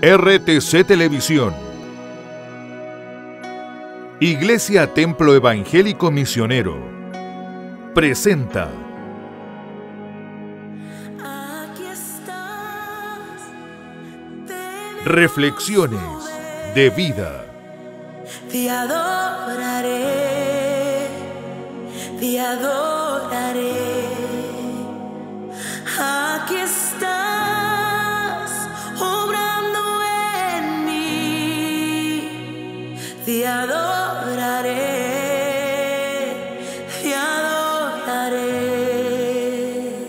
RTC Televisión. Iglesia Templo Evangélico Misionero presenta Reflexiones de vida. Te adoraré, te adoraré. Aquí estás obrando en mí. Te adoraré, te adoraré.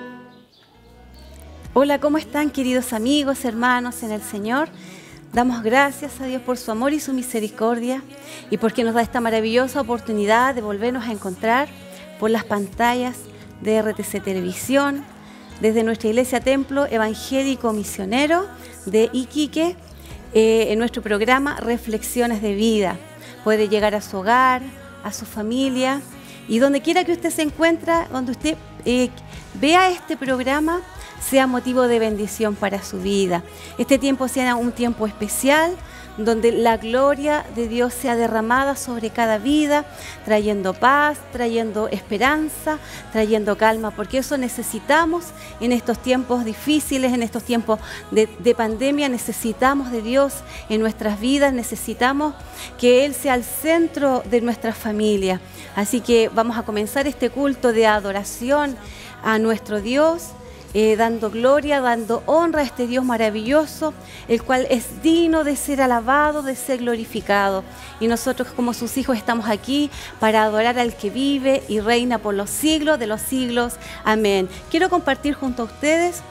Hola, ¿cómo están, queridos amigos, hermanos en el Señor? Damos gracias a Dios por su amor y su misericordia y porque nos da esta maravillosa oportunidad de volvernos a encontrar por las pantallas de RTC Televisión, desde nuestra Iglesia Templo Evangélico Misionero de Iquique, en nuestro programa Reflexiones de Vida. Puede llegar a su hogar, a su familia y donde quiera que usted se encuentre, donde usted vea este programa, sea motivo de bendición para su vida. Este tiempo sea un tiempo especial, donde la gloria de Dios sea derramada sobre cada vida, trayendo paz, trayendo esperanza, trayendo calma, porque eso necesitamos en estos tiempos difíciles, en estos tiempos de pandemia. Necesitamos de Dios en nuestras vidas, necesitamos que Él sea el centro de nuestra familia. Así que vamos a comenzar este culto de adoración a nuestro Dios, dando gloria, dando honra a este Dios maravilloso, el cual es digno de ser alabado, de ser glorificado. Y nosotros como sus hijos estamos aquí para adorar al que vive y reina por los siglos de los siglos. Amén. Quiero compartir junto a ustedes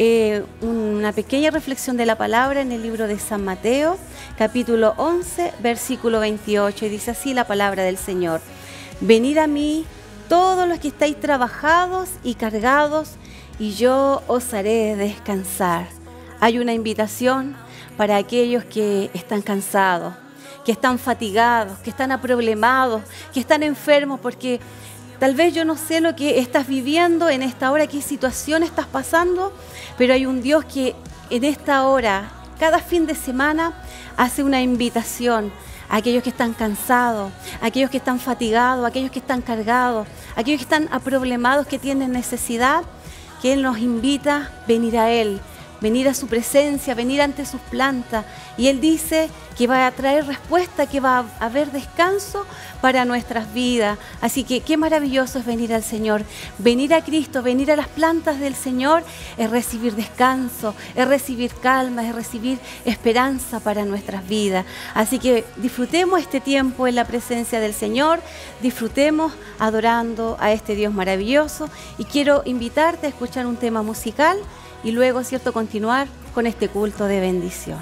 una pequeña reflexión de la palabra en el libro de San Mateo, capítulo 11, versículo 28. Y dice así la palabra del Señor: Venid a mí todos los que estáis trabajados y cargados, y yo os haré descansar. Hay una invitación para aquellos que están cansados, que están fatigados, que están aproblemados, que están enfermos, porque tal vez yo no sé lo que estás viviendo en esta hora, qué situación estás pasando, pero hay un Dios que en esta hora, cada fin de semana, hace una invitación a aquellos que están cansados, a aquellos que están fatigados, a aquellos que están cargados, a aquellos que están aproblemados, que tienen necesidad, que Él nos invita a venir a Él, venir a su presencia, venir ante sus plantas. Y Él dice que va a traer respuesta, que va a haber descanso para nuestras vidas. Así que qué maravilloso es venir al Señor. Venir a Cristo, venir a las plantas del Señor es recibir descanso, es recibir calma, es recibir esperanza para nuestras vidas. Así que disfrutemos este tiempo en la presencia del Señor, disfrutemos adorando a este Dios maravilloso. Y quiero invitarte a escuchar un tema musical y luego, ¿cierto?, continuar con este culto de bendición.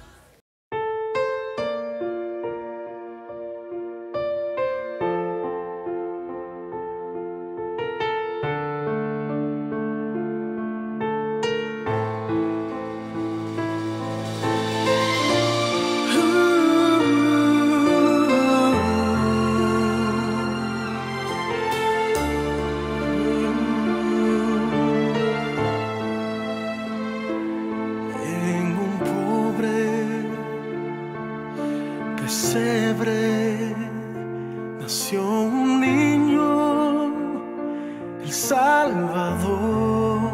Nació un niño, el Salvador,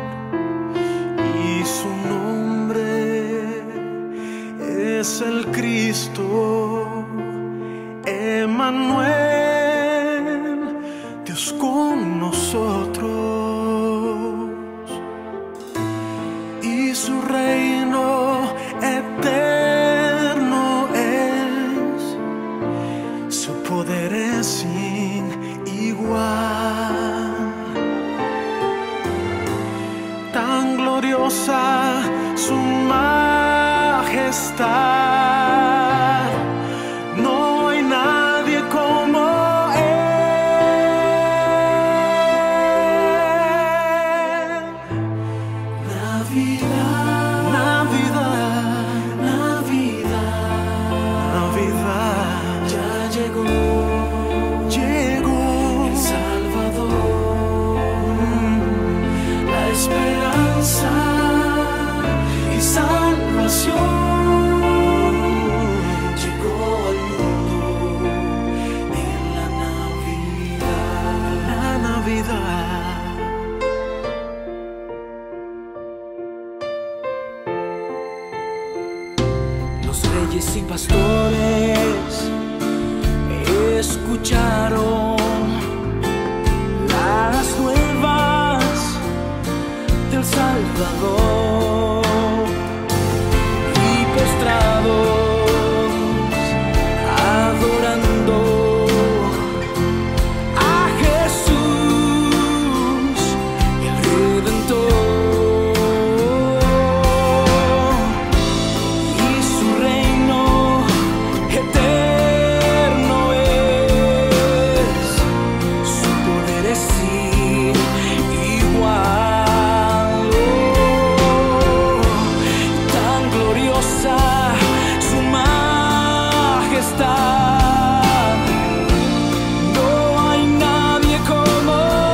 y su nombre es el Cristo, Emmanuel, Dios con nosotros, y su reino eterno es, su poder es sin igual. Tan gloriosa su majestad, no hay nadie como Él. Navidad, Navidad, Navidad, Navidad, ya llegó, llegó el Salvador, la esperanza y salvación. reyes y pastores escucharon las nuevas del Salvador y postrados adorando a Jesús el Redentor, y su reino eterno es, su poder es sin igual. Tan gloriosa su majestad, no hay nadie como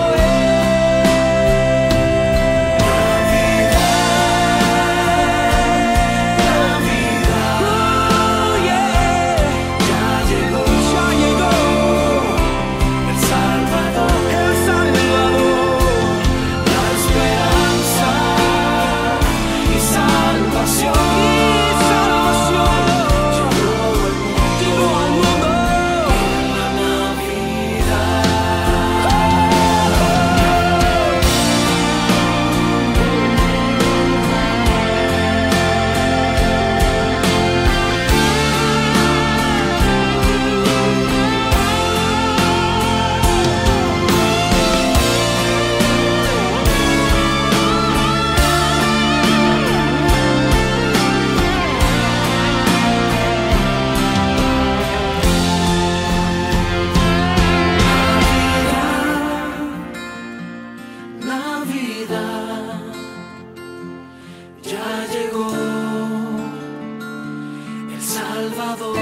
Navidad, yeah. Ya llegó el Salvador, la esperanza y salvación. Llegó al mundo en la Navidad. Navidad, ya llegó el Salvador.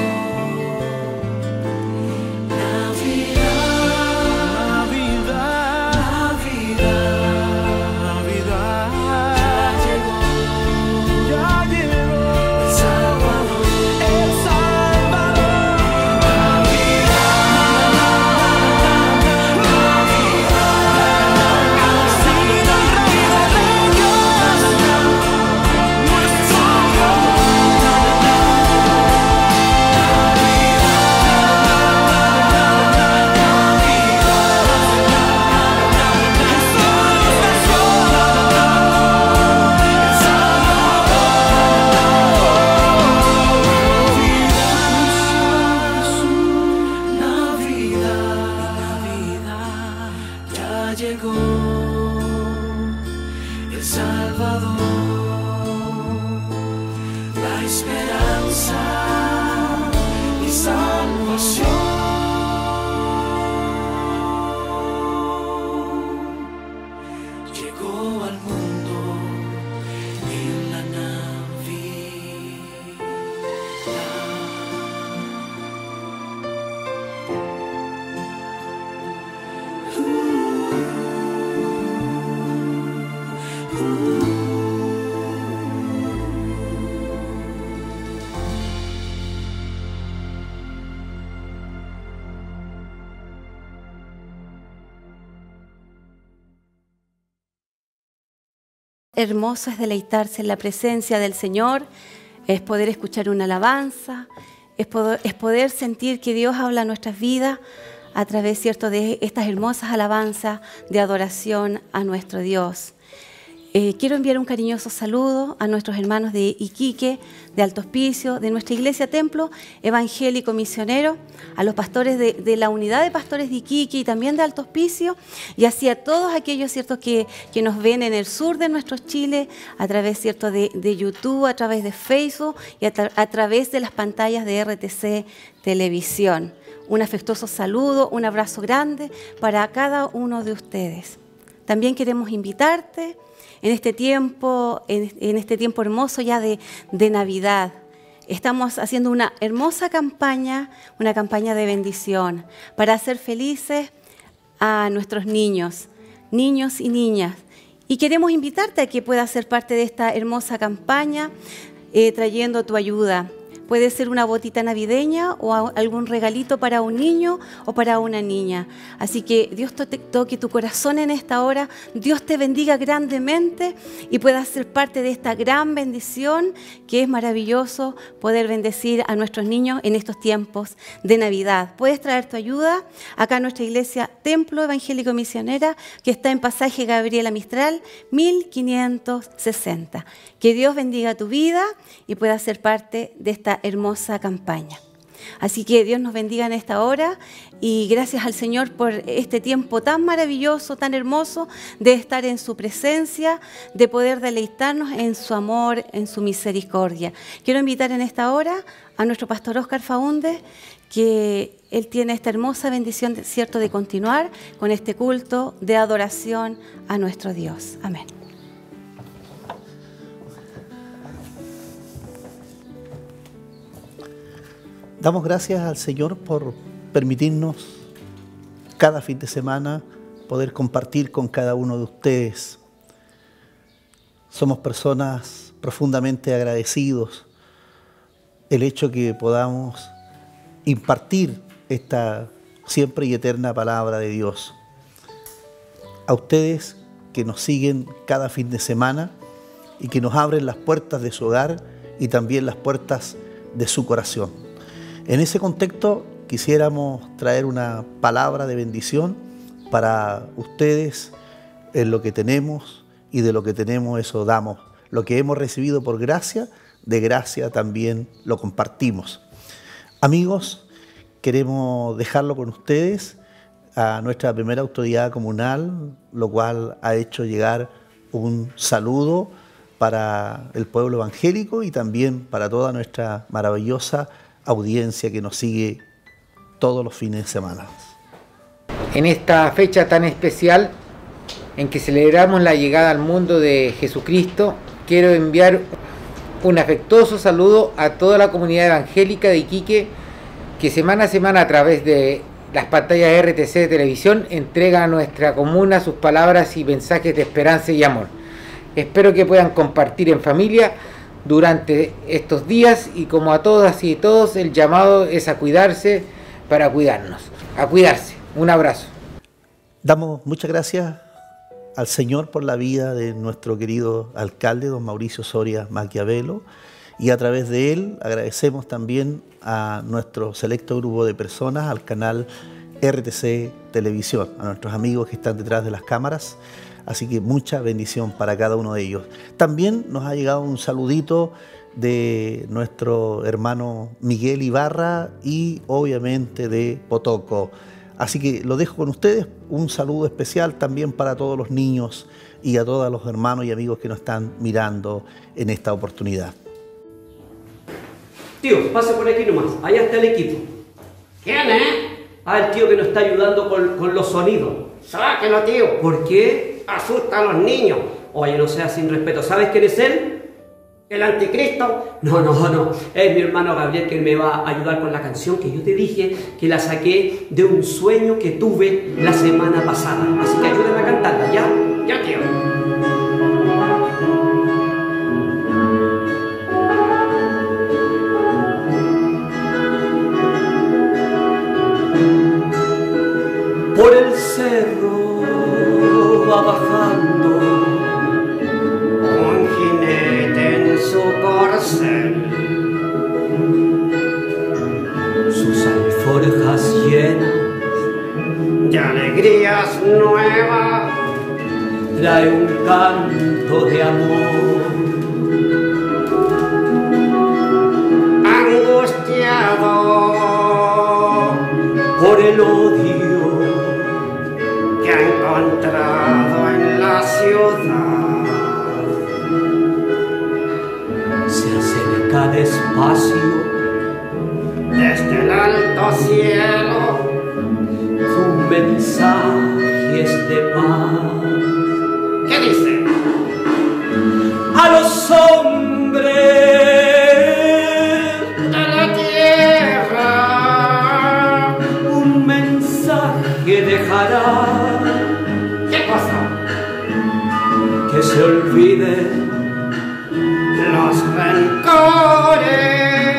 Navidad, ya llegó el Salvador, ya llegó el Salvador, la esperanza y salvación. Llegó al mundo en la Navidad. Hermoso es deleitarse en la presencia del Señor, es poder escuchar una alabanza, es poder sentir que Dios habla a nuestras vidas a través, ¿cierto?, de estas hermosas alabanzas de adoración a nuestro Dios. Quiero enviar un cariñoso saludo a nuestros hermanos de Iquique, de Alto Hospicio, de nuestra iglesia Templo Evangélico Misionero, a los pastores de la unidad de pastores de Iquique y también de Alto Hospicio, y así a todos aquellos, ¿cierto?, que nos ven en el sur de nuestro Chile, a través, ¿cierto?, de YouTube, a través de Facebook y a través de las pantallas de RTC Televisión. Un afectuoso saludo, un abrazo grande para cada uno de ustedes. También queremos invitarte en este tiempo hermoso ya de Navidad. Estamos haciendo una hermosa campaña, una campaña de bendición para hacer felices a nuestros niños y niñas. Y queremos invitarte a que puedas ser parte de esta hermosa campaña trayendo tu ayuda. puede ser una botita navideña o algún regalito para un niño o para una niña. Así que Dios toque tu corazón en esta hora, Dios te bendiga grandemente y puedas ser parte de esta gran bendición, que es maravilloso poder bendecir a nuestros niños en estos tiempos de Navidad. Puedes traer tu ayuda acá a nuestra iglesia Templo Evangélico Misionera, que está en Pasaje Gabriela Mistral 1560. Que Dios bendiga tu vida y puedas ser parte de esta hermosa campaña. Así que Dios nos bendiga en esta hora y gracias al Señor por este tiempo tan maravilloso, tan hermoso de estar en su presencia, de poder deleitarnos en su amor, en su misericordia. Quiero invitar en esta hora a nuestro pastor Oscar Faúndez, que él tiene esta hermosa bendición, ¿cierto?, de continuar con este culto de adoración a nuestro Dios. Amén. Damos gracias al Señor por permitirnos cada fin de semana poder compartir con cada uno de ustedes. Somos personas profundamente agradecidos el hecho que podamos impartir esta siempre y eterna palabra de Dios. A ustedes que nos siguen cada fin de semana y que nos abren las puertas de su hogar y también las puertas de su corazón. En ese contexto quisiéramos traer una palabra de bendición para ustedes. En lo que tenemos y de lo que tenemos eso damos. Lo que hemos recibido por gracia, de gracia también lo compartimos. Amigos, queremos dejarlo con ustedes a nuestra primera autoridad comunal, lo cual ha hecho llegar un saludo para el pueblo evangélico y también para toda nuestra maravillosa audiencia que nos sigue todos los fines de semana. En esta fecha tan especial en que celebramos la llegada al mundo de Jesucristo, quiero enviar un afectuoso saludo a toda la comunidad evangélica de Iquique, que semana a semana a través de las pantallas RTC de televisión entrega a nuestra comuna sus palabras y mensajes de esperanza y amor. Espero que puedan compartir en familia durante estos días y, como a todas y todos, el llamado es a cuidarse para cuidarnos, a cuidarse. Un abrazo. Damos muchas gracias al Señor por la vida de nuestro querido alcalde, don Mauricio Soria Maquiavelo, y a través de él agradecemos también a nuestro selecto grupo de personas, al canal RTC Televisión, a nuestros amigos que están detrás de las cámaras. Así que mucha bendición para cada uno de ellos. También nos ha llegado un saludito de nuestro hermano Miguel Ibarra y obviamente de Potoco. Así que lo dejo con ustedes. Un saludo especial también para todos los niños y a todos los hermanos y amigos que nos están mirando en esta oportunidad. Tío, pase por aquí nomás. Allá está el equipo. ¿Quién es? Ah, el tío que nos está ayudando con los sonidos. Sáquelo, tío. ¿Por qué? Asusta a los niños. Oye, no seas sin respeto. ¿Sabes quién es él? ¿El anticristo? No. Es mi hermano Gabriel, que me va a ayudar con la canción que yo te dije que la saqué de un sueño que tuve la semana pasada. Así que ayúdame a cantarla, ¿ya? Ya, tío. Por el cerro va bajando Un jinete en su corcel. sus alforjas llenas, De alegrías nuevas. trae un canto de amor. Angustiado Por el odio que ha encontrado en la ciudad. se acerca despacio Desde el alto cielo su mensaje es de paz. ¿Qué dice? A los hombres De la tierra un mensaje dejará, ¿Qué cosa? que se olviden Los rencores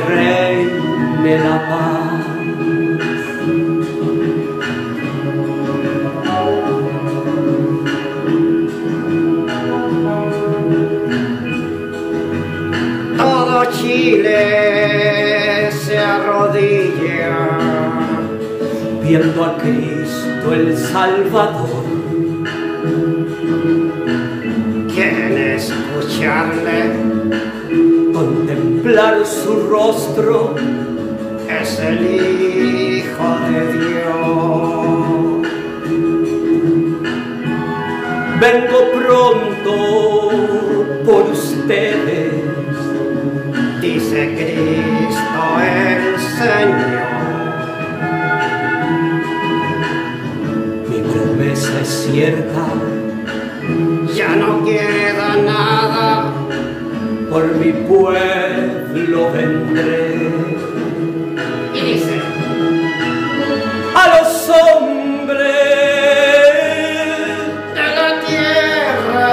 reine la paz. Todo Chile se arrodilla viendo a Cristo el Salvador. Quieren escucharle, contemplar su rostro, es el Hijo de Dios. Vengo pronto por ustedes, dice Cristo el Señor. Mi promesa es cierta, ya no queda nada, por mi pueblo vendré. y dice, A los hombres de la tierra,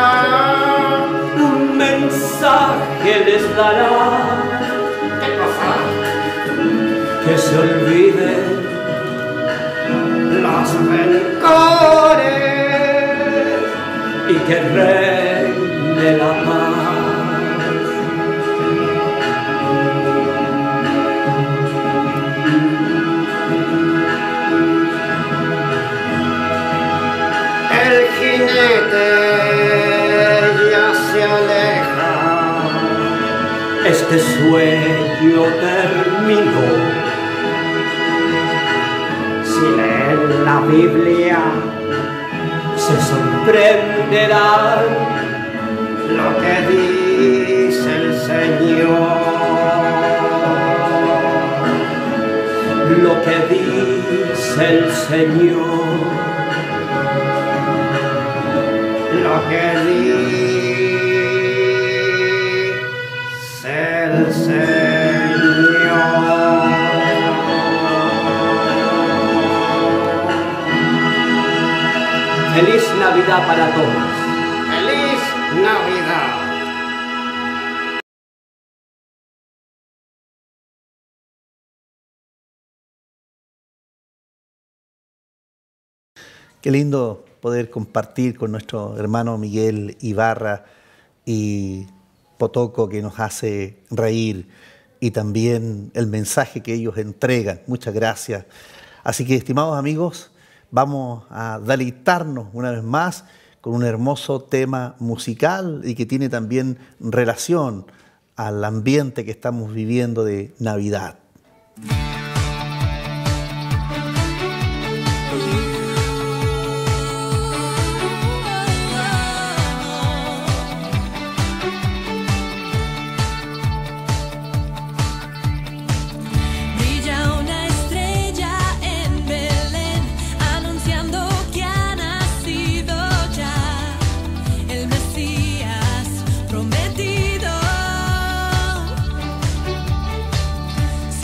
un mensaje les dará, ¿qué cosa? que se olviden Los rencores, y que reine la paz. el jinete ya se aleja, Este sueño terminó. si leen la Biblia, Se sorprenderán lo que dice el Señor, lo que dice el Señor, lo que dice el Señor. Feliz Navidad para todos. ¡Feliz Navidad! Qué lindo poder compartir con nuestro hermano Miguel Ibarra y Potoco, que nos hace reír, y también el mensaje que ellos entregan. Muchas gracias. Así que, estimados amigos, vamos a deleitarnos una vez más con un hermoso tema musical y que tiene también relación al ambiente que estamos viviendo de Navidad. Brilla una estrella en Belén, anunciando que ha nacido ya el Mesías prometido.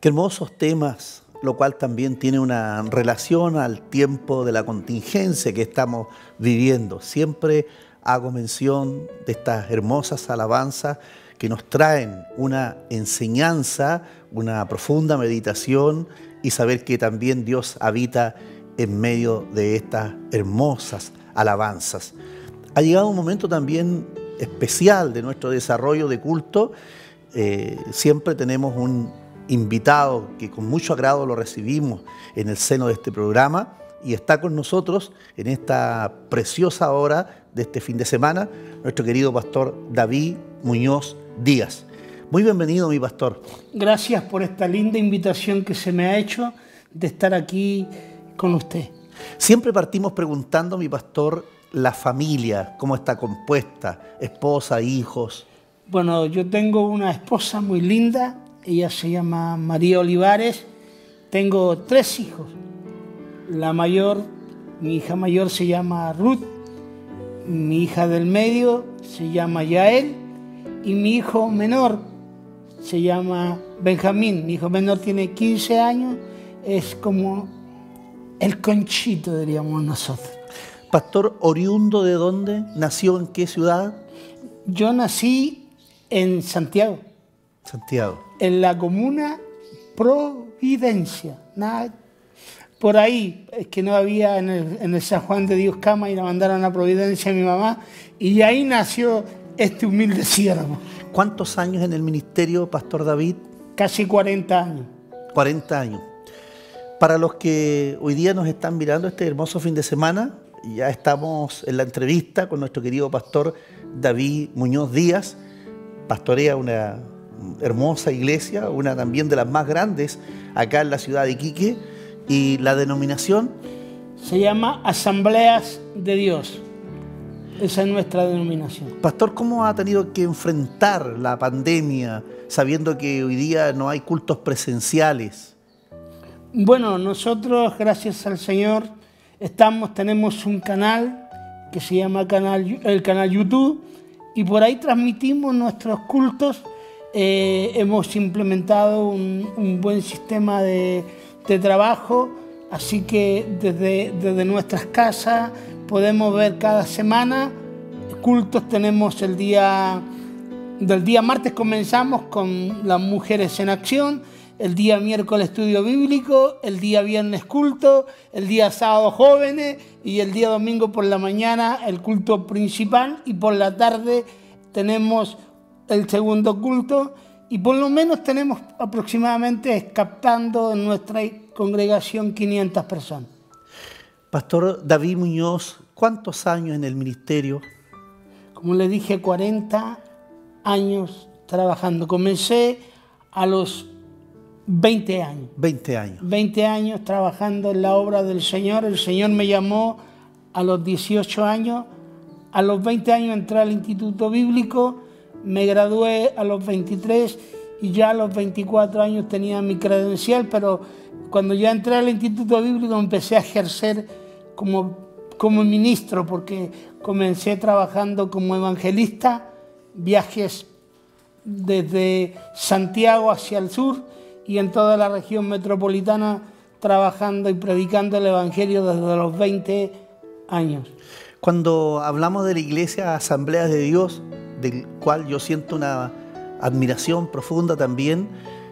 Qué hermosos temas, lo cual también tiene una relación al tiempo de la contingencia que estamos viviendo. Siempre hago mención de estas hermosas alabanzas que nos traen una enseñanza, una profunda meditación y saber que también Dios habita en medio de estas hermosas alabanzas. Ha llegado un momento también especial de nuestro desarrollo de culto. Siempre tenemos un invitado que con mucho agrado lo recibimos en el seno de este programa y está con nosotros en esta preciosa hora de este fin de semana, nuestro querido pastor David Muñoz Díaz. Muy bienvenido, mi pastor. Gracias por esta linda invitación que se me ha hecho de estar aquí con usted. Siempre partimos preguntando, mi pastor, la familia, cómo está compuesta, esposa, hijos. Bueno, yo tengo una esposa muy linda, ella se llama María Olivares. Tengo 3 hijos. La mayor, mi hija mayor se llama Ruth, mi hija del medio se llama Yael y mi hijo menor se llama Benjamín. Mi hijo menor tiene 15 años, es como el Conchito, diríamos nosotros. Pastor, ¿oriundo de dónde? ¿Nació en qué ciudad? Yo nací en Santiago. Santiago. En la comuna Providencia. Nada, por ahí, es que no había en el San Juan de Dios Cama y la mandaron a Providencia a mi mamá. Y ahí nació este humilde siervo. ¿Cuántos años en el ministerio, pastor David? Casi 40 años. 40 años. Para los que hoy día nos están mirando este hermoso fin de semana, ya estamos en la entrevista con nuestro querido pastor David Muñoz Díaz. Pastorea una hermosa iglesia, una también de las más grandes acá en la ciudad de Iquique, y la denominación se llama Asambleas de Dios. Esa es nuestra denominación. Pastor, ¿cómo ha tenido que enfrentar la pandemia sabiendo que hoy día no hay cultos presenciales? Bueno, nosotros, gracias al Señor, tenemos un canal que se llama el canal YouTube, y por ahí transmitimos nuestros cultos. Hemos implementado un buen sistema de trabajo, así que desde nuestras casas podemos ver cada semana cultos. Tenemos del día martes comenzamos con las mujeres en acción, el día miércoles estudio bíblico, el día viernes culto, el día sábado jóvenes y el día domingo por la mañana el culto principal, y por la tarde tenemos el segundo culto, y por lo menos tenemos aproximadamente, captando en nuestra congregación, 500 personas. Pastor David Muñoz, ¿cuántos años en el ministerio? Como le dije, 40 años trabajando. Comencé a los 20 años. 20 años. 20 años trabajando en la obra del Señor. El Señor me llamó a los 18 años. A los 20 años entré al Instituto Bíblico. Me gradué a los 23 y ya a los 24 años tenía mi credencial, pero cuando ya entré al Instituto Bíblico empecé a ejercer como ministro, porque comencé trabajando como evangelista, viajes desde Santiago hacia el sur y en toda la región metropolitana, trabajando y predicando el Evangelio desde los 20 años. Cuando hablamos de la iglesia Asambleas de Dios, del cual yo siento una admiración profunda también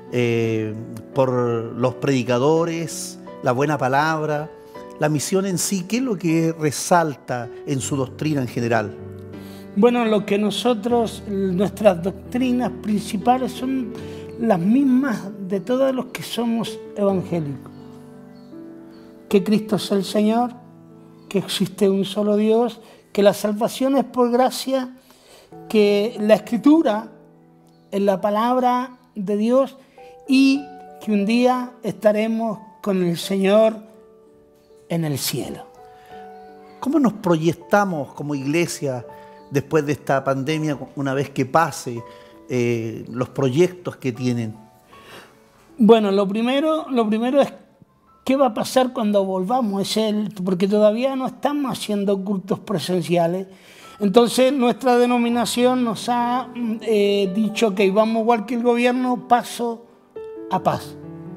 por los predicadores, la buena palabra, la misión en sí, ¿qué es lo que resalta en su doctrina en general? Bueno, lo que nuestras doctrinas principales son las mismas de todos los que somos evangélicos. Que Cristo es el Señor, que existe un solo Dios, que la salvación es por gracia, que la Escritura es la palabra de Dios y que un día estaremos con el Señor en el cielo. ¿Cómo nos proyectamos como iglesia después de esta pandemia, una vez que pase, los proyectos que tienen? Bueno, lo primero es qué va a pasar cuando volvamos, porque todavía no estamos haciendo cultos presenciales. Entonces nuestra denominación nos ha dicho que vamos igual que el gobierno, paso a paso.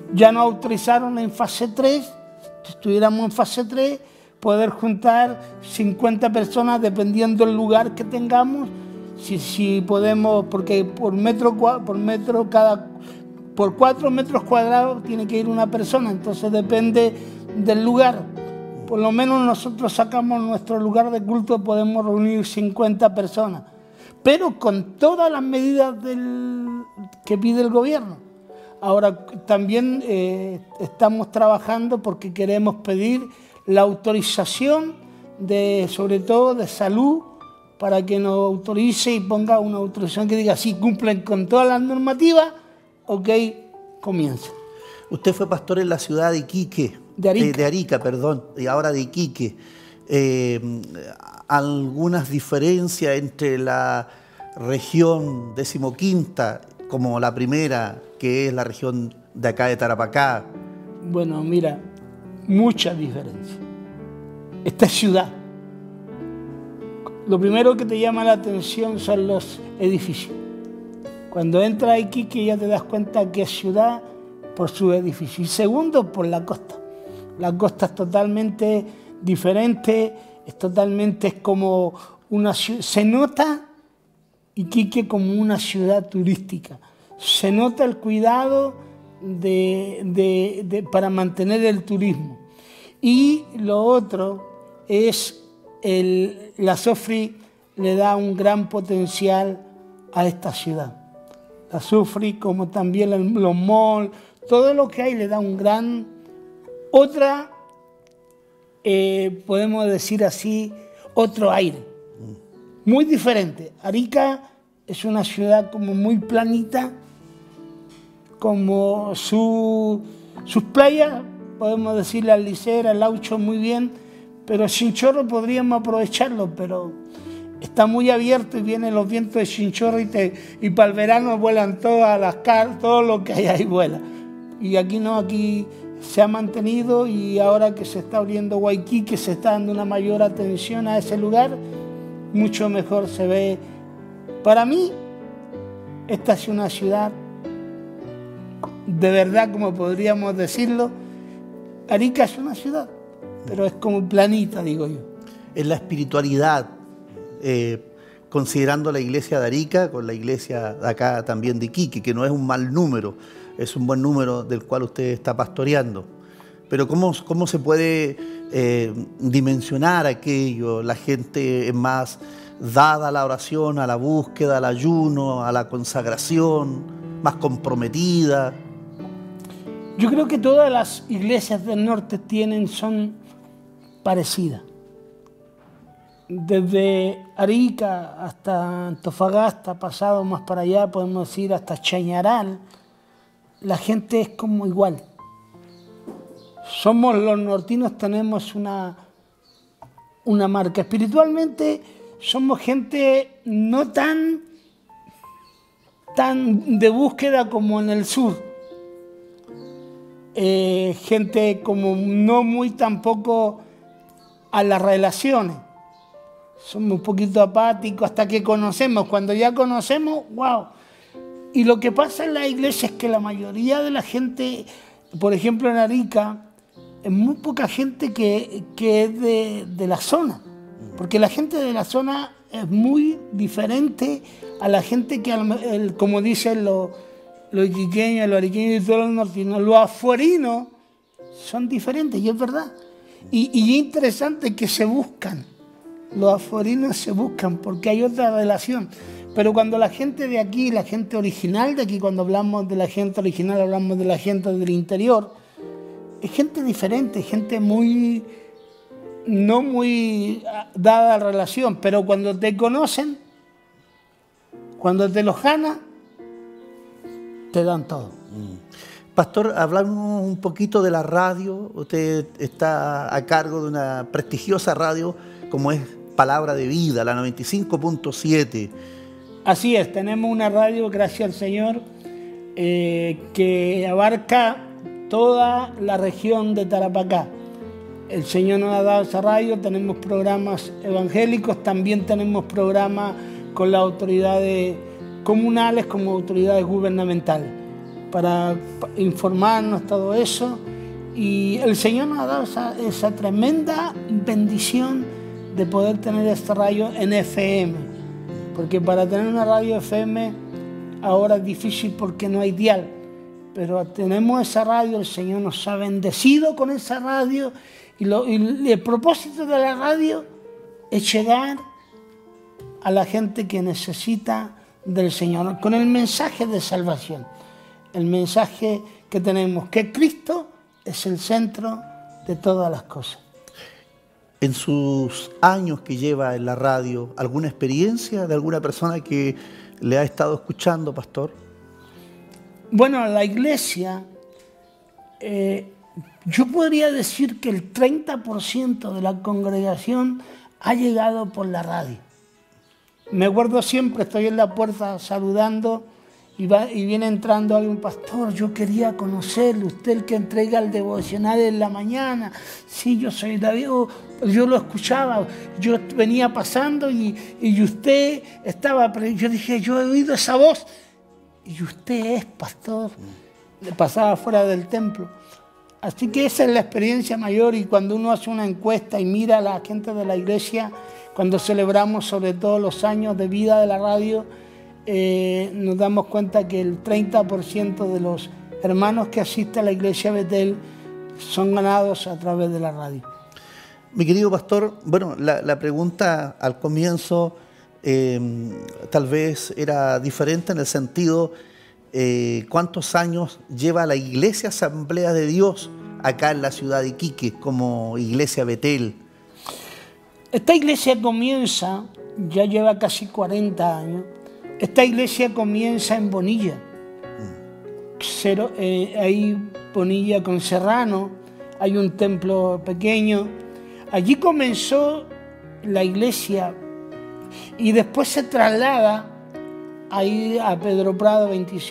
Ya nos autorizaron en fase 3, si estuviéramos en fase 3, poder juntar 50 personas dependiendo del lugar que tengamos, si podemos, porque por 4 metros cuadrados tiene que ir una persona, entonces depende del lugar. Por lo menos nosotros sacamos nuestro lugar de culto, podemos reunir 50 personas, pero con todas las medidas que pide el gobierno. Ahora también estamos trabajando porque queremos pedir la autorización sobre todo de salud, para que nos autorice y ponga una autorización que diga sí, cumplen con todas las normativas, ok, comienza. Usted fue pastor en la ciudad de Iquique. De Arica, perdón, y ahora de Iquique. ¿Algunas diferencias entre la región 15ª, como la primera, que es la región de acá de Tarapacá? Bueno, mira, mucha diferencia. Esta ciudad, lo primero que te llama la atención son los edificios. Cuando entras a Iquique ya te das cuenta que es ciudad por sus edificios. Y segundo, por la costa. La costa es totalmente diferente, es como una ciudad. Se nota Iquique como una ciudad turística. Se nota el cuidado para mantener el turismo. Y lo otro es la SOFRI le da un gran potencial a esta ciudad. La SOFRI, como también los malls, todo lo que hay le da un gran... podemos decir así, otro aire. Muy diferente. Arica es una ciudad como muy planita, como sus playas, podemos decirle al Licera, al Laucho muy bien, pero Chinchorro podríamos aprovecharlo, pero está muy abierto y vienen los vientos de Chinchorro y para el verano vuelan todas las cartas, todo lo que hay ahí vuela. Y aquí no, aquí se ha mantenido, y ahora que se está abriendo Guayquí, se está dando una mayor atención a ese lugar, mucho mejor se ve. Para mí, esta es una ciudad de verdad, como podríamos decirlo. Arica es una ciudad, pero es como planita, digo yo. En la espiritualidad, considerando la iglesia de Arica con la iglesia de acá también de Iquique, que no es un mal número, es un buen número del cual usted está pastoreando. Pero ¿cómo se puede dimensionar aquello? La gente es más dada a la oración, a la búsqueda, al ayuno, a la consagración, más comprometida. Yo creo que todas las iglesias del norte son parecidas. Desde Arica hasta Antofagasta, pasado más para allá, podemos decir hasta Chañaral, la gente es como igual. Somos los nortinos, tenemos una marca. Espiritualmente somos gente no tan de búsqueda como en el sur. Gente como no muy tampoco a las relaciones. Somos un poquito apáticos hasta que conocemos. Cuando ya conocemos, wow. Y lo que pasa en la iglesia es que la mayoría de la gente, por ejemplo en Arica, es muy poca gente que es de la zona. Porque la gente de la zona es muy diferente a la gente que, como dicen los iquiqueños, los ariqueños y todos los nortinos, los afuerinos son diferentes, y es verdad. Y es interesante que se buscan. Los afuerinos se buscan porque hay otra relación. Pero cuando la gente de aquí, la gente original de aquí, cuando hablamos de la gente original, hablamos de la gente del interior, es gente diferente, gente no muy dada a la relación, pero cuando te conocen, cuando te los ganan, te dan todo. Pastor, hablamos un poquito de la radio. Usted está a cargo de una prestigiosa radio como es Palabra de Vida, la 95.7. Así es, tenemos una radio, gracias al Señor, que abarca toda la región de Tarapacá. El Señor nos ha dado esa radio, tenemos programas evangélicos, también tenemos programas con las autoridades comunales como autoridades gubernamentales. para informarnos todo eso. Y el Señor nos ha dado esa tremenda bendición de poder tener esta radio en FM. Porque para tener una radio FM ahora es difícil porque no hay dial. Pero tenemos esa radio, el Señor nos ha bendecido con esa radio. Y el propósito de la radio es llegar a la gente que necesita del Señor con el mensaje de salvación. El mensaje que tenemos, que Cristo es el centro de todas las cosas. En sus años que lleva en la radio, ¿alguna experiencia de alguna persona que le ha estado escuchando, pastor? Bueno, la iglesia, yo podría decir que el 30% de la congregación ha llegado por la radio. Me acuerdo siempre, estoy en la puerta saludando y viene entrando algún pastor, yo quería conocerle, usted el que entrega el devocional en la mañana. Sí, yo soy David, yo lo escuchaba, yo venía pasando y usted estaba, yo dije, yo he oído esa voz y usted es pastor. Le pasaba fuera del templo. Así que esa es la experiencia mayor, y cuando uno hace una encuesta y mira a la gente de la iglesia, cuando celebramos sobre todo los años de vida de la radio, nos damos cuenta que el 30% de los hermanos que asisten a la iglesia Betel son ganados a través de la radio. Mi querido pastor, bueno, la pregunta al comienzo tal vez era diferente en el sentido, ¿cuántos años lleva la Iglesia Asamblea de Dios acá en la ciudad de Iquique como Iglesia Betel? Esta iglesia comienza, ya lleva casi 40 años, esta iglesia comienza en Bonilla. Hay Bonilla con Serrano, hay un templo pequeño. Allí comenzó la iglesia y después se traslada ahí a Pedro Prado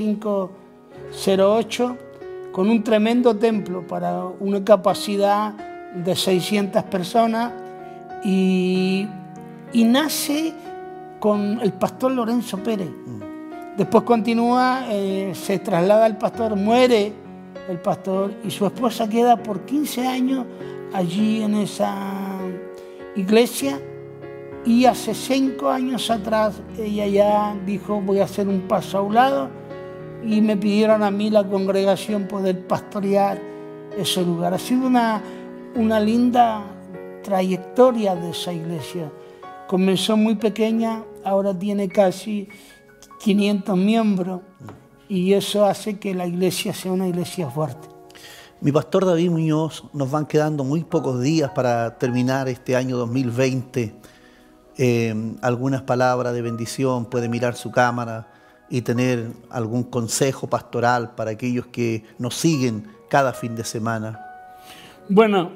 2508 con un tremendo templo para una capacidad de 600 personas y nace con el pastor Lorenzo Pérez. Después continúa, se traslada el pastor, muere el pastor y su esposa queda por 15 años allí en esa iglesia, y hace 5 años atrás ella ya dijo, voy a hacer un paso a un lado, y me pidieron a mí, la congregación, poder pastorear ese lugar. Ha sido una linda trayectoria de esa iglesia. Comenzó muy pequeña, ahora tiene casi 500 miembros, y eso hace que la iglesia sea una iglesia fuerte. Mi pastor David Muñoz, nos van quedando muy pocos días para terminar este año 2020. Algunas palabras de bendición, puede mirar su cámara y tener algún consejo pastoral para aquellos que nos siguen cada fin de semana. Bueno,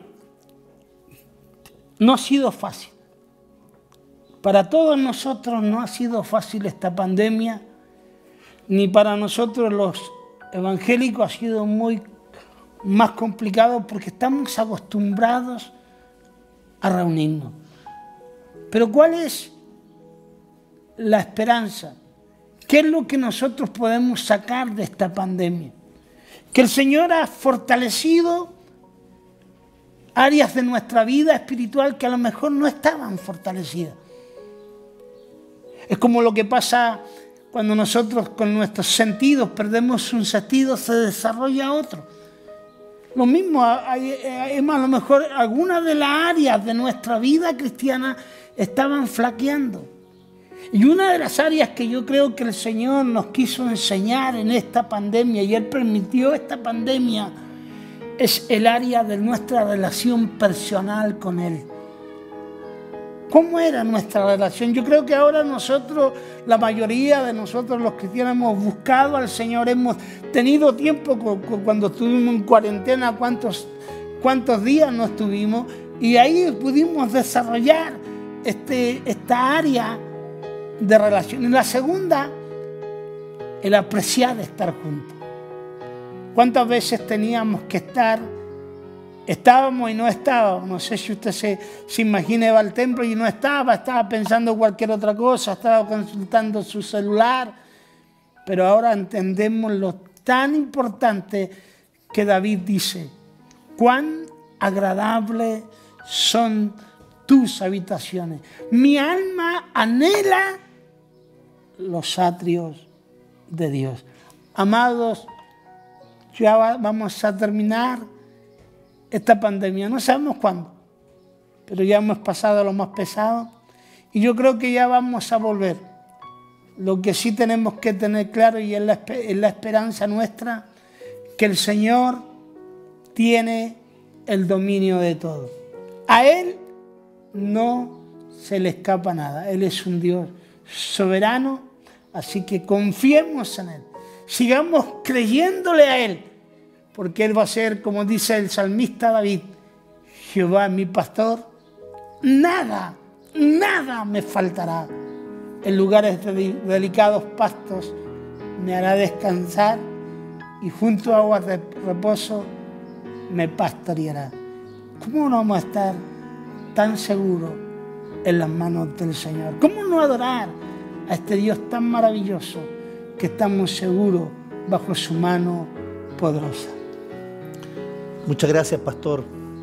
no ha sido fácil. Para todos nosotros no ha sido fácil esta pandemia, ni para nosotros los evangélicos ha sido muy más complicado porque estamos acostumbrados a reunirnos. Pero ¿cuál es la esperanza? ¿Qué es lo que nosotros podemos sacar de esta pandemia? Que el Señor ha fortalecido áreas de nuestra vida espiritual que a lo mejor no estaban fortalecidas. Es como lo que pasa cuando nosotros con nuestros sentidos perdemos un sentido, se desarrolla otro. Lo mismo, a lo mejor algunas de las áreas de nuestra vida cristiana estaban flaqueando. Y una de las áreas que yo creo que el Señor nos quiso enseñar en esta pandemia, y Él permitió esta pandemia, es el área de nuestra relación personal con Él. ¿Cómo era nuestra relación? Yo creo que ahora nosotros, la mayoría de nosotros los cristianos, hemos buscado al Señor, hemos tenido tiempo cuando estuvimos en cuarentena, cuántos días no estuvimos, y ahí pudimos desarrollar esta área de relación. Y la segunda, el apreciar estar juntos. ¿Cuántas veces teníamos que estábamos y no estábamos? No sé si usted se imagina, iba al templo y no estaba pensando cualquier otra cosa, estaba consultando su celular, pero ahora entendemos lo tan importante que David dice: cuán agradables son tus habitaciones. Mi alma anhela los atrios de Dios. Amados, ya vamos a terminar esta pandemia. No sabemos cuándo, pero ya hemos pasado lo más pesado y yo creo que ya vamos a volver. Lo que sí tenemos que tener claro, y es la esperanza nuestra, que el Señor tiene el dominio de todo. A Él no se le escapa nada. Él es un Dios soberano, así que confiemos en Él. Sigamos creyéndole a Él, porque Él va a ser, como dice el salmista David: Jehová es mi pastor, nada me faltará. En lugares de delicados pastos me hará descansar y junto a aguas de reposo me pastoreará. ¿Cómo no vamos a estar tan seguros en las manos del Señor? ¿Cómo no adorar a este Dios tan maravilloso que estamos seguros bajo su mano poderosa? Muchas gracias, pastor.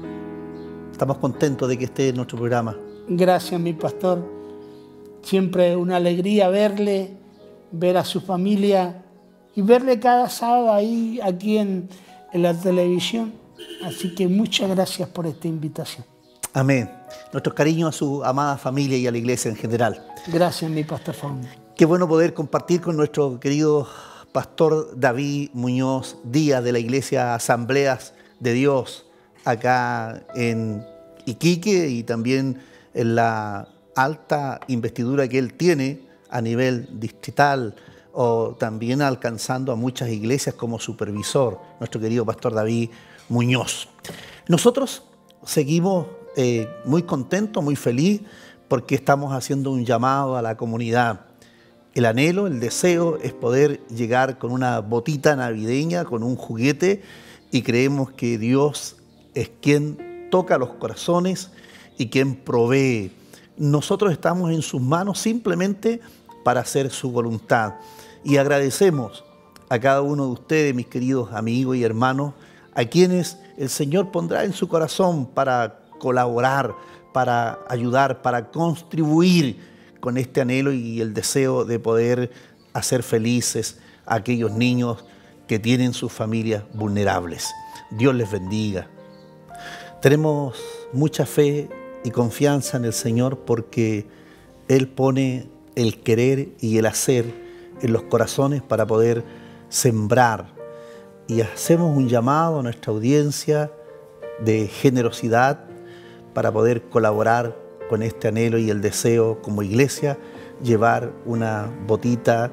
Estamos contentos de que esté en nuestro programa. Gracias, mi pastor. Siempre es una alegría verle, ver a su familia y verle cada sábado ahí, aquí en la televisión. Así que muchas gracias por esta invitación. Amén. Nuestros cariños a su amada familia y a la iglesia en general. Gracias, mi pastor Fauno. Qué bueno poder compartir con nuestro querido pastor David Muñoz Díaz de la iglesia Asambleas de Dios acá en Iquique y también en la alta investidura que él tiene a nivel distrital o también alcanzando a muchas iglesias como supervisor, nuestro querido pastor David Muñoz. Nosotros seguimos muy contentos, muy felices, porque estamos haciendo un llamado a la comunidad. El anhelo, el deseo es poder llegar con una botita navideña, con un juguete, y creemos que Dios es quien toca los corazones y quien provee. Nosotros estamos en sus manos simplemente para hacer su voluntad. Y agradecemos a cada uno de ustedes, mis queridos amigos y hermanos, a quienes el Señor pondrá en su corazón para colaborar, para ayudar, para contribuir con este anhelo y el deseo de poder hacer felices a aquellos niños que tienen sus familias vulnerables. Dios les bendiga. Tenemos mucha fe y confianza en el Señor porque Él pone el querer y el hacer en los corazones para poder sembrar. Y hacemos un llamado a nuestra audiencia de generosidad para poder colaborar con este anhelo y el deseo como iglesia, llevar una botita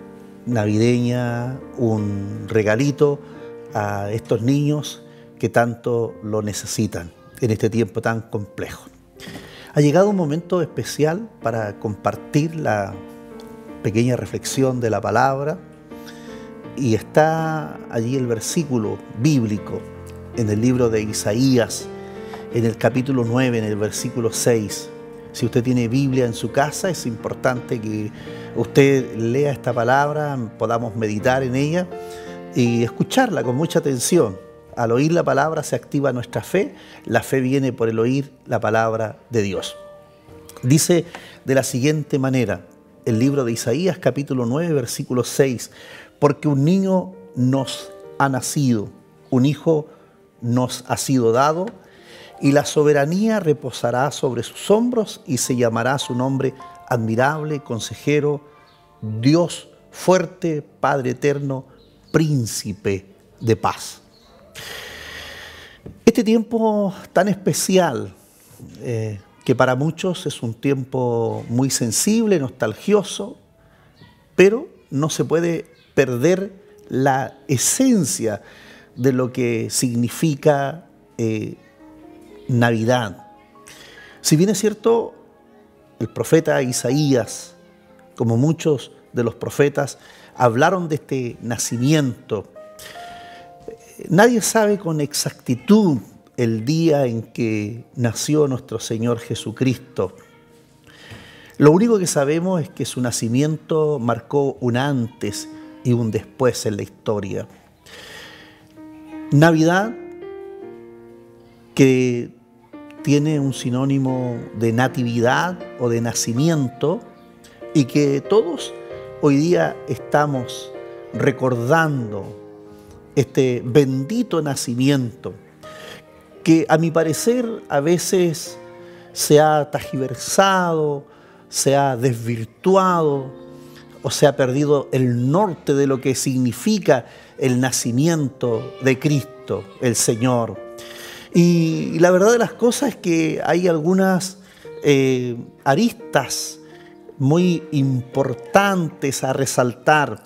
navideña, un regalito a estos niños que tanto lo necesitan en este tiempo tan complejo. Ha llegado un momento especial para compartir la pequeña reflexión de la palabra y está allí el versículo bíblico en el libro de Isaías, en el capítulo 9, en el versículo 6. Si usted tiene Biblia en su casa, es importante que usted lea esta palabra, podamos meditar en ella y escucharla con mucha atención. Al oír la palabra se activa nuestra fe. La fe viene por el oír la palabra de Dios. Dice de la siguiente manera, el libro de Isaías, capítulo 9, versículo 6, porque un niño nos ha nacido, un hijo nos ha sido dado, y la soberanía reposará sobre sus hombros, y se llamará su nombre admirable, consejero, Dios fuerte, Padre eterno, príncipe de paz. Este tiempo tan especial, que para muchos es un tiempo muy sensible, nostalgioso, pero no se puede perder la esencia de lo que significa Navidad. Si bien es cierto, el profeta Isaías, como muchos de los profetas, hablaron de este nacimiento, nadie sabe con exactitud el día en que nació nuestro Señor Jesucristo. Lo único que sabemos es que su nacimiento marcó un antes y un después en la historia. Navidad, que tiene un sinónimo de natividad o de nacimiento, y que todos hoy día estamos recordando este bendito nacimiento, que a mi parecer a veces se ha tergiversado, se ha desvirtuado o se ha perdido el norte de lo que significa el nacimiento de Cristo, el Señor. Y la verdad de las cosas es que hay algunas aristas muy importantes a resaltar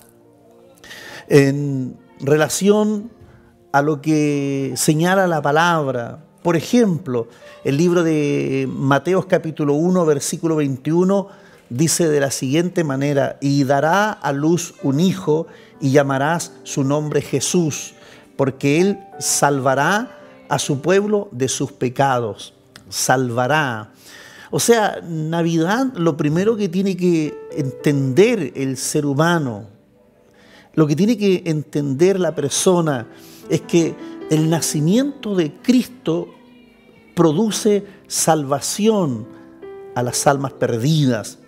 en relación a lo que señala la palabra. Por ejemplo, el libro de Mateo capítulo 1, versículo 21, dice de la siguiente manera: y dará a luz un hijo y llamarás su nombre Jesús, porque él salvará a su pueblo de sus pecados. Salvará. O sea, Navidad, lo primero que tiene que entender el ser humano, lo que tiene que entender la persona, es que el nacimiento de Cristo produce salvación a las almas perdidas.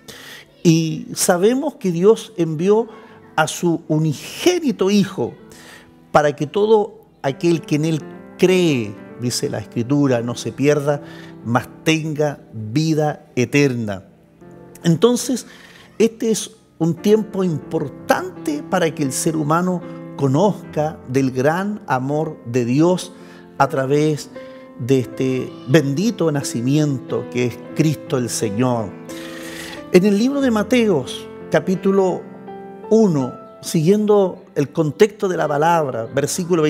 Y sabemos que Dios envió a su unigénito Hijo para que todo aquel que en Él cree, dice la Escritura, no se pierda, mas tenga vida eterna. Entonces, este es un tiempo importante para que el ser humano conozca del gran amor de Dios a través de este bendito nacimiento que es Cristo el Señor. En el libro de Mateo, capítulo 1, siguiendo el contexto de la palabra, versículo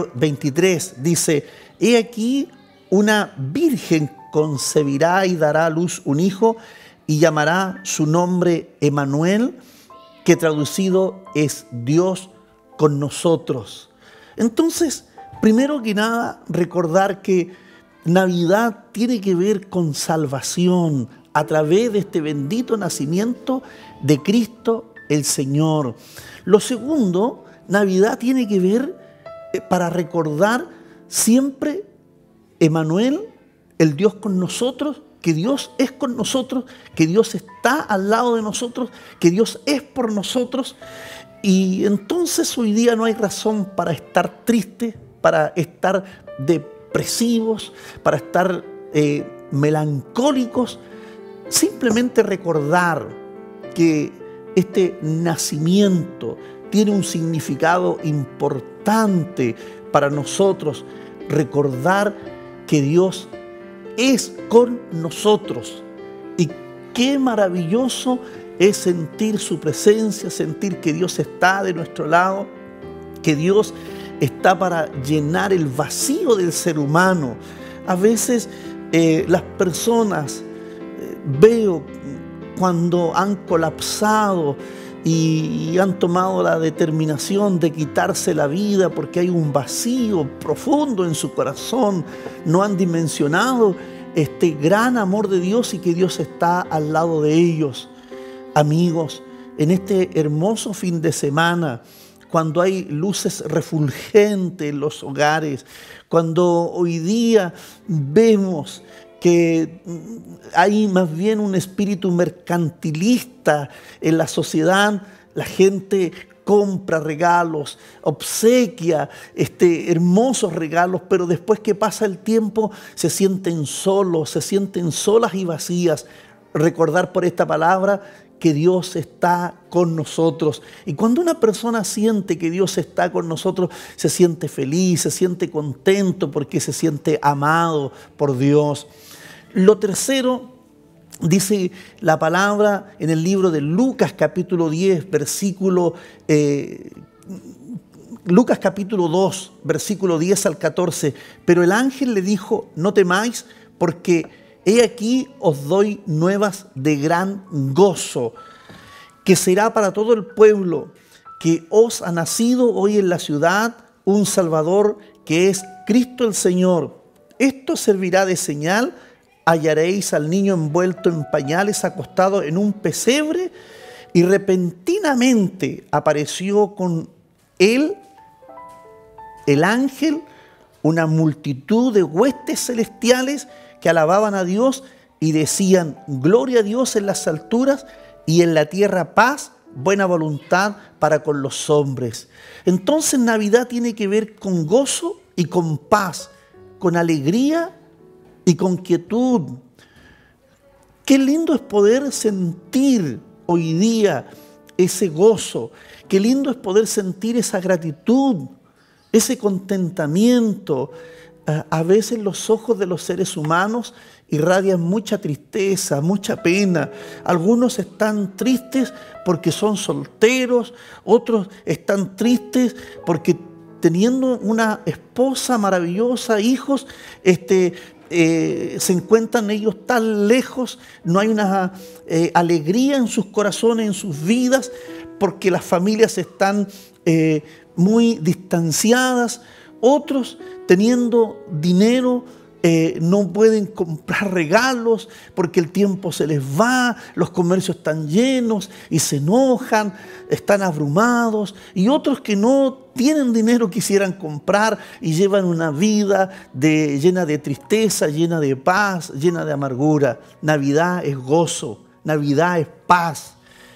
23, dice: he aquí una virgen concebirá y dará a luz un hijo y llamará su nombre Emmanuel, que traducido es Dios con nosotros. Entonces, primero que nada, recordar que Navidad tiene que ver con salvación a través de este bendito nacimiento de Cristo el Señor. Lo segundo, Navidad tiene que ver para recordar siempre Emmanuel, el Dios con nosotros, que Dios es con nosotros, que Dios está al lado de nosotros, que Dios es por nosotros. Y entonces hoy día no hay razón para estar tristes, para estar depresivos, para estar melancólicos. Simplemente recordar que este nacimiento tiene un significado importante para nosotros. Recordar que Dios es con nosotros. Y qué maravilloso es sentir su presencia, sentir que Dios está de nuestro lado, que Dios está para llenar el vacío del ser humano. A veces las personas veo cuando han colapsado y han tomado la determinación de quitarse la vida porque hay un vacío profundo en su corazón, no han dimensionado este gran amor de Dios y que Dios está al lado de ellos. Amigos, en este hermoso fin de semana, cuando hay luces refulgentes en los hogares, cuando hoy día vemos que hay más bien un espíritu mercantilista en la sociedad, la gente compra regalos, obsequia hermosos regalos, pero después que pasa el tiempo se sienten solos, se sienten solas y vacías. Recordar por esta palabra que Dios está con nosotros. Y cuando una persona siente que Dios está con nosotros, se siente feliz, se siente contento porque se siente amado por Dios. Lo tercero, dice la palabra en el libro de Lucas capítulo 10, Lucas capítulo 2, versículo 10 al 14. Pero el ángel le dijo: no temáis, porque he aquí os doy nuevas de gran gozo, que será para todo el pueblo, que os ha nacido hoy en la ciudad un Salvador, que es Cristo el Señor. Esto servirá de señal: hallaréis al niño envuelto en pañales, acostado en un pesebre. Y repentinamente apareció con él el ángel una multitud de huestes celestiales que alababan a Dios y decían: gloria a Dios en las alturas y en la tierra paz, buena voluntad para con los hombres. Entonces Navidad tiene que ver con gozo y con paz, con alegría y con quietud. Qué lindo es poder sentir hoy día ese gozo. Qué lindo es poder sentir esa gratitud, ese contentamiento. A veces los ojos de los seres humanos irradian mucha tristeza, mucha pena. Algunos están tristes porque son solteros, otros están tristes porque teniendo una esposa maravillosa, hijos, se encuentran ellos tan lejos, no hay una alegría en sus corazones, en sus vidas, porque las familias están muy distanciadas. Otros, teniendo dinero, no pueden comprar regalos porque el tiempo se les va, los comercios están llenos y se enojan, están abrumados. Y otros que no tienen dinero quisieran comprar y llevan una vida llena de tristeza, llena de paz, llena de amargura. Navidad es gozo, Navidad es paz.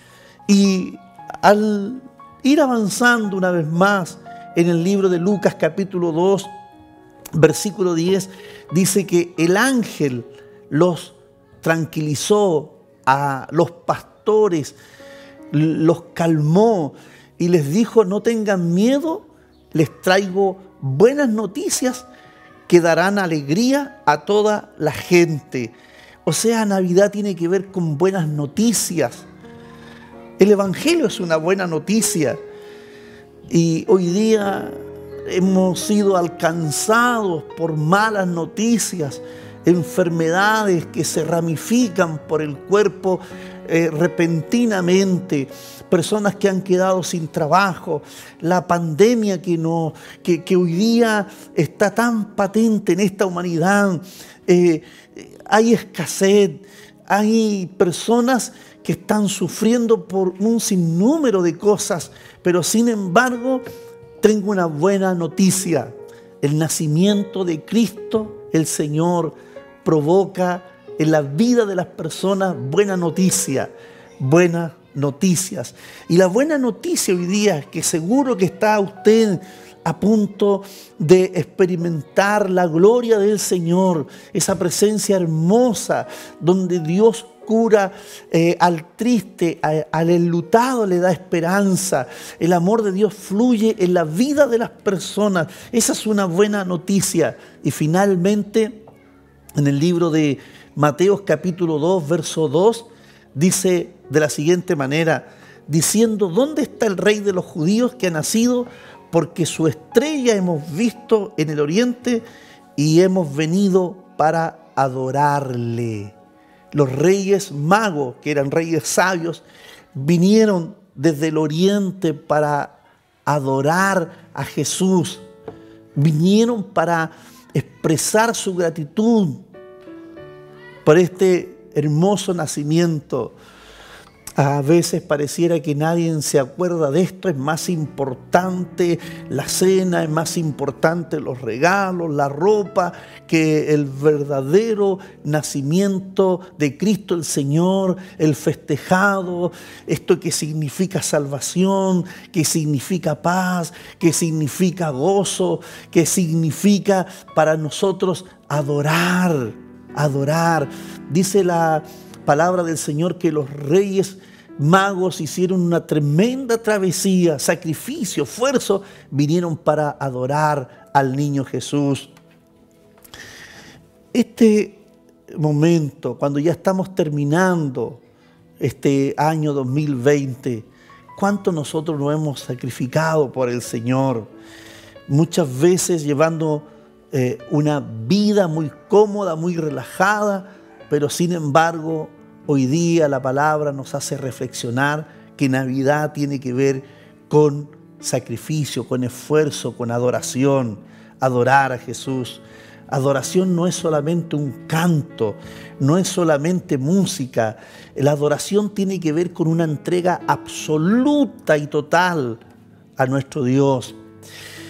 Y al ir avanzando una vez más en el libro de Lucas capítulo 2, versículo 10, dice que el ángel los tranquilizó a los pastores, los calmó y les dijo: no tengan miedo, les traigo buenas noticias que darán alegría a toda la gente. O sea, Navidad tiene que ver con buenas noticias. El Evangelio es una buena noticia. Y hoy día hemos sido alcanzados por malas noticias, enfermedades que se ramifican por el cuerpo repentinamente, personas que han quedado sin trabajo, la pandemia que hoy día está tan patente en esta humanidad. Hay escasez, hay personas que están sufriendo por un sinnúmero de cosas, pero sin embargo tengo una buena noticia. El nacimiento de Cristo, el Señor, provoca en la vida de las personas buena noticia, buenas noticias. Y la buena noticia hoy día, que seguro que está usted a punto de experimentar la gloria del Señor, esa presencia hermosa donde Dios cura al triste, al enlutado le da esperanza. El amor de Dios fluye en la vida de las personas. Esa es una buena noticia. Y finalmente, en el libro de Mateo capítulo 2, verso 2, dice de la siguiente manera, diciendo: ¿dónde está el rey de los judíos que ha nacido? Porque su estrella hemos visto en el oriente y hemos venido para adorarle. Los reyes magos, que eran reyes sabios, vinieron desde el oriente para adorar a Jesús. Vinieron para expresar su gratitud por este hermoso nacimiento. A veces pareciera que nadie se acuerda de esto. Es más importante la cena, es más importante los regalos, la ropa, que el verdadero nacimiento de Cristo el Señor, el festejado, esto que significa salvación, que significa paz, que significa gozo, que significa para nosotros adorar. Dice la palabra del Señor que los reyes magos hicieron una tremenda travesía, sacrificio, esfuerzo, vinieron para adorar al niño Jesús. Este momento, cuando ya estamos terminando este año 2020, ¿cuánto nosotros nos hemos sacrificado por el Señor? Muchas veces llevando una vida muy cómoda, muy relajada, pero sin embargo, hoy día la palabra nos hace reflexionar que Navidad tiene que ver con sacrificio, con esfuerzo, con adoración, adorar a Jesús. Adoración no es solamente un canto, no es solamente música. La adoración tiene que ver con una entrega absoluta y total a nuestro Dios.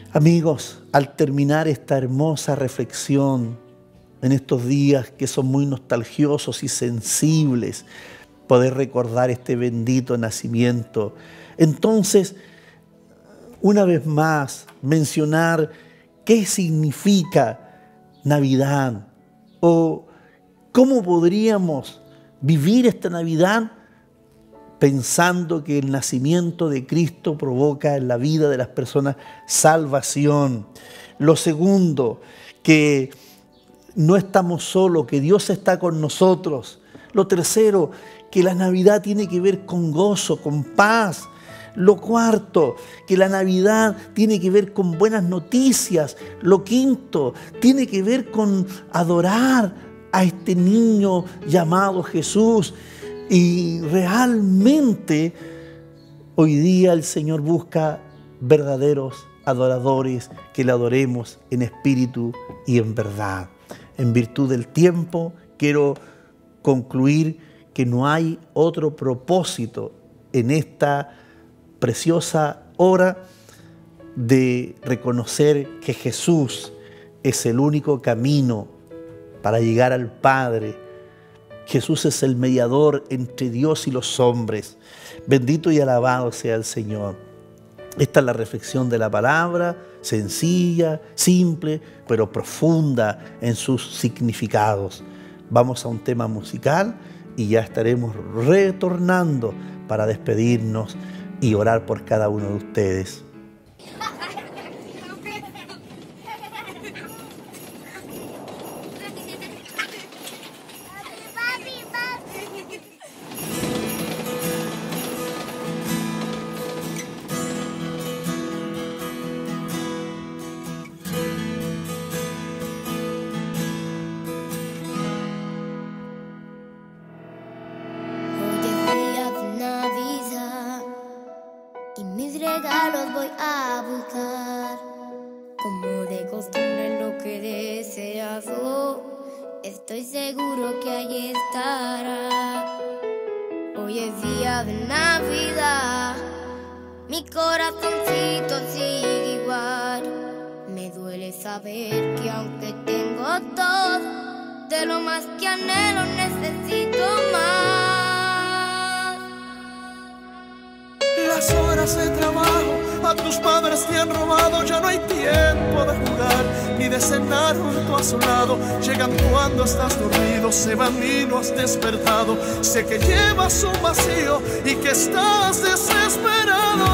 Amigos, al terminar esta hermosa reflexión en estos días que son muy nostalgiosos y sensibles, poder recordar este bendito nacimiento, entonces, una vez más, mencionar qué significa Navidad o cómo podríamos vivir esta Navidad pensando que el nacimiento de Cristo provoca en la vida de las personas salvación. Lo segundo, que no estamos solos, que Dios está con nosotros. Lo tercero, que la Navidad tiene que ver con gozo, con paz. Lo cuarto, que la Navidad tiene que ver con buenas noticias. Lo quinto, tiene que ver con adorar a este niño llamado Jesús. Y realmente hoy día el Señor busca verdaderos adoradores que le adoremos en espíritu y en verdad. En virtud del tiempo, quiero concluir que no hay otro propósito en esta preciosa hora de reconocer que Jesús es el único camino para llegar al Padre. Jesús es el mediador entre Dios y los hombres. Bendito y alabado sea el Señor. Esta es la reflexión de la palabra, sencilla, simple, pero profunda en sus significados. Vamos a un tema musical y ya estaremos retornando para despedirnos y orar por cada uno de ustedes. Regalos voy a buscar, como de costumbre lo que deseas, estoy seguro que allí estará. Hoy es día de Navidad, mi corazoncito sigue igual. Me duele saber que aunque tengo todo, de lo más que anhelo necesito más. Las horas de trabajo a tus padres te han robado, ya no hay tiempo de jugar ni de cenar junto a su lado. Llegan cuando estás dormido, se van y no has despertado. Sé que llevas un vacío y que estás desesperado.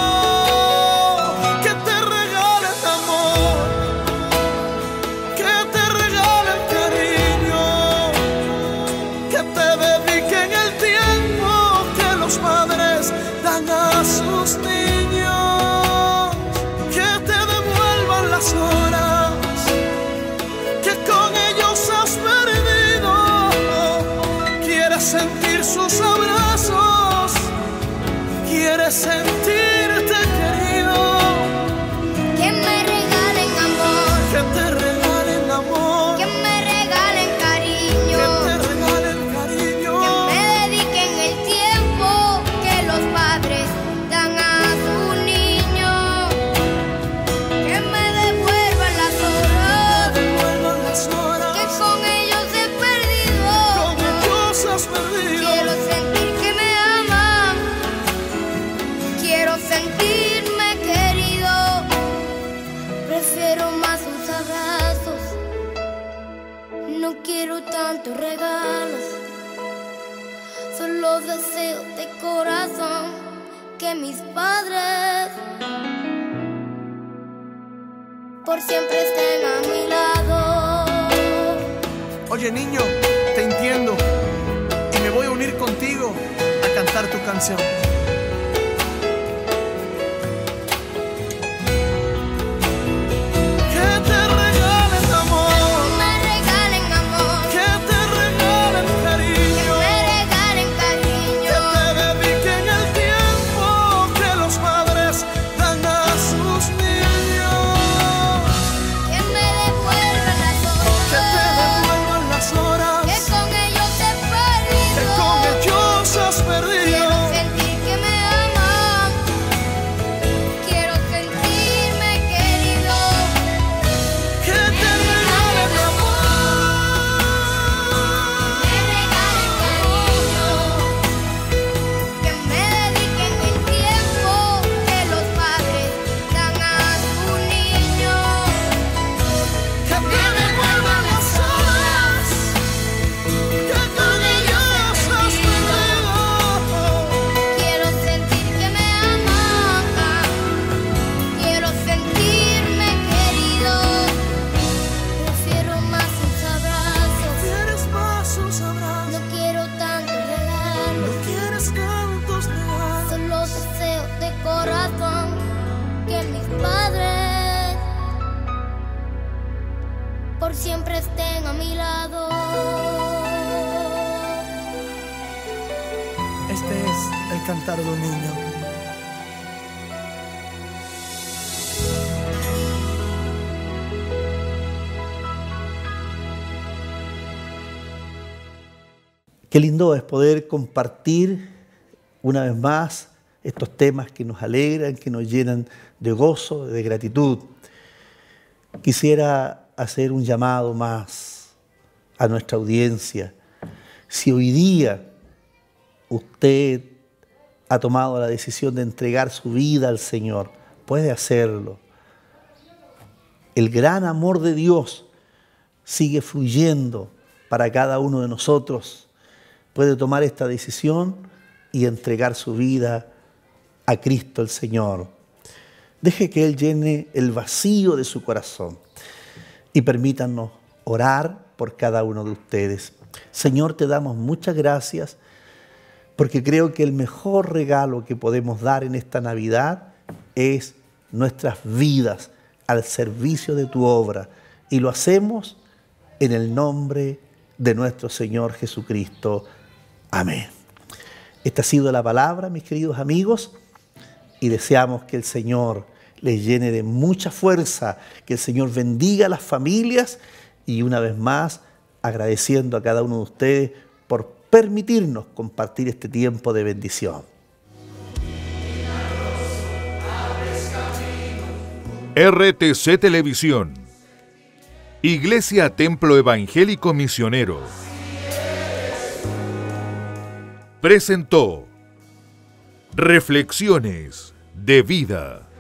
Que te regalen amor, que te regalen cariño, que te dediquen el tiempo que los padres dan a sus niños, que te devuelvan las horas que con ellos has perdido. Quieres sentir sus abrazos, quieres sentirte querido. Que me regalen amor, Que te regalen amor, que me regalen cariño, que te regalen cariño, que me dediquen el tiempo que los padres dan a sus niños, que me devuelvan las horas, devuelvan las horas que con ellos he perdido. con ellos has perdido. Quiero sentir que me aman, quiero sentirme querido. Prefiero más sus abrazos, no quiero tantos regalos. Solo deseo de corazón que mis padres por siempre estén a mi lado. Oye niño, te entiendo y me voy a unir contigo a cantar tu canción. Que te regalen amor, Me regalen amor, que te regalen cariño, me regalen que cariño, te dediquen el tiempo que los padres dan a sus niños, que me devuelvan las que te horas, devuelvan las horas que con ellos he que con perdido. ellos has perdido. Quiero sentir que por siempre estén a mi lado. Este es el cantar de un niño. Qué lindo es poder compartir una vez más estos temas que nos alegran, que nos llenan de gozo, de gratitud. Quisiera hacer un llamado más a nuestra audiencia. Si hoy día usted ha tomado la decisión de entregar su vida al Señor, puede hacerlo. El gran amor de Dios sigue fluyendo para cada uno de nosotros. Puede tomar esta decisión y entregar su vida a Cristo el Señor. Deje que Él llene el vacío de su corazón y permítanos orar por cada uno de ustedes. Señor, te damos muchas gracias porque creo que el mejor regalo que podemos dar en esta Navidad es nuestras vidas al servicio de tu obra, y lo hacemos en el nombre de nuestro Señor Jesucristo. Amén. Esta ha sido la palabra, mis queridos amigos, y deseamos que el Señor les llene de mucha fuerza, que el Señor bendiga a las familias, y una vez más agradeciendo a cada uno de ustedes por permitirnos compartir este tiempo de bendición. RTC Televisión, Iglesia Templo Evangélico Misionero, presentó Reflexiones de Vida.